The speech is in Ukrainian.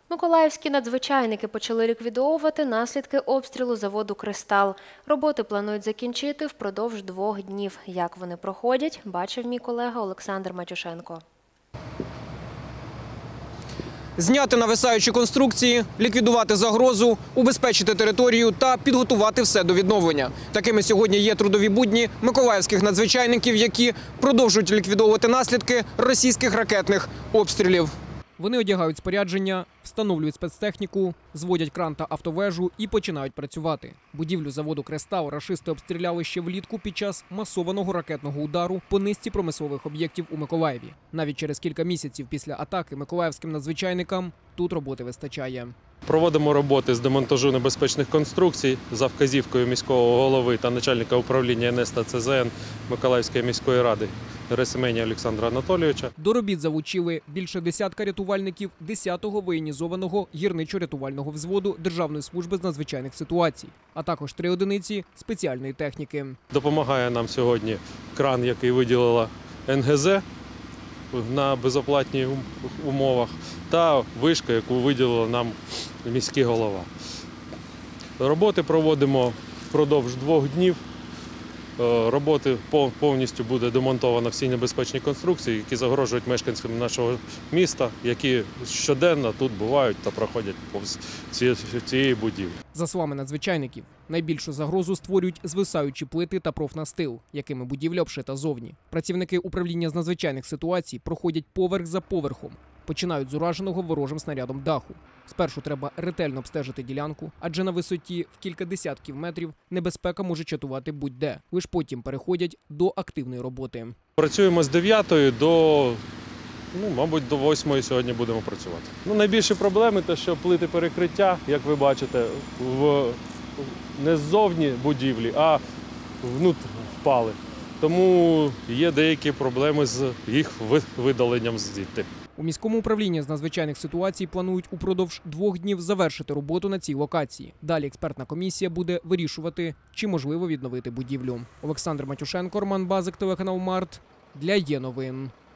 Миколаївські надзвичайники почали ліквідовувати наслідки обстрілу заводу «Кристал». Роботи планують закінчити впродовж 2 днів. Як вони проходять, бачив мій колега Олександр Матюшенко. Зняти нависаючі конструкції, ліквідувати загрозу, убезпечити територію та підготувати все до відновлення. Такими сьогодні є трудові будні миколаївських надзвичайників, які продовжують ліквідовувати наслідки російських ракетних обстрілів. Вони одягають спорядження, встановлюють спецтехніку, зводять кран та автовежу і починають працювати. Будівлю заводу «Кристал» рашисти обстріляли ще влітку під час масованого ракетного удару по низці промислових об'єктів у Миколаєві. Навіть через кілька місяців після атаки миколаївським надзвичайникам тут роботи вистачає. Проводимо роботи з демонтажу небезпечних конструкцій за вказівкою міського голови та начальника управління НС та ЦЗН Миколаївської міської ради Герасименія Олександра Анатолійовича. До робіт залучили більше десятка рятувальників 10-го воєнізованого гірничо-рятувального взводу Державної служби з надзвичайних ситуацій, а також 3 одиниці спеціальної техніки. Допомагає нам сьогодні кран, який виділила НГЗ на безоплатних умовах, та вишка, яку виділила нам міський голова. Роботи проводимо впродовж 2 днів. Роботи повністю буде демонтовано всі небезпечні конструкції, які загрожують мешканцям нашого міста, які щоденно тут бувають та проходять повз цієї будівлі. За словами надзвичайників, найбільшу загрозу створюють звисаючі плити та профнастил, якими будівля обшита зовні. Працівники управління з надзвичайних ситуацій проходять поверх за поверхом. Починають з ураженого ворожим снарядом даху. Спершу треба ретельно обстежити ділянку, адже на висоті в кілька десятків метрів небезпека може чатувати будь-де. Лиш потім переходять до активної роботи. Працюємо з 9 до, мабуть, до 8 сьогодні будемо працювати. Найбільші проблеми – те, що плити перекриття, як ви бачите, не ззовні будівлі, а внутрі впали. Тому є деякі проблеми з їх видаленням звідти. У міському управлінні з надзвичайних ситуацій планують упродовж 2 днів завершити роботу на цій локації. Далі експертна комісія буде вирішувати, чи можливо відновити будівлю. Олександр Матюшенко, Роман Базик, телеканал Март для Є новин.